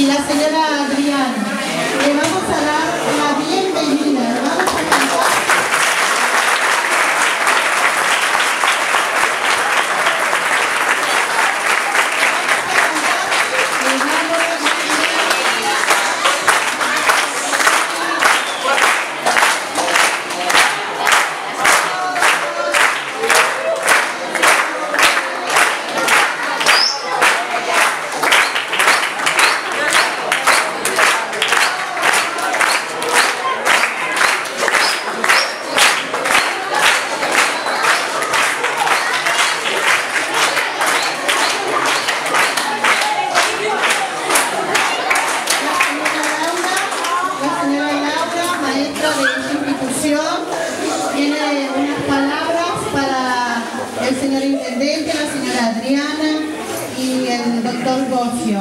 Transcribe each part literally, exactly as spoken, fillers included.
y la señora Adriana. Le vamos a dar la bienvenida. Vamos a cantar. Tiene unas palabras para el señor intendente, la señora Adriana y el doctor Boffio.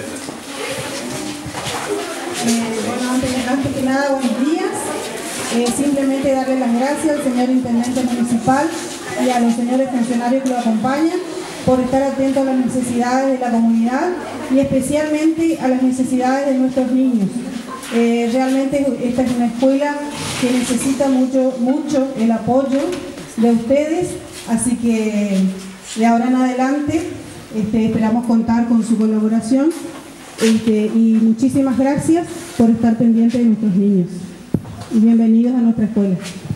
Eh, bueno, antes, antes que nada, buenos días. Eh, simplemente darle las gracias al señor intendente municipal y a los señores funcionarios que lo acompañan por estar atentos a las necesidades de la comunidad y especialmente a las necesidades de nuestros niños. Eh, realmente esta es una escuela que necesita mucho, mucho el apoyo de ustedes, así que de ahora en adelante este, esperamos contar con su colaboración este, y muchísimas gracias por estar pendientes de nuestros niños y bienvenidos a nuestra escuela.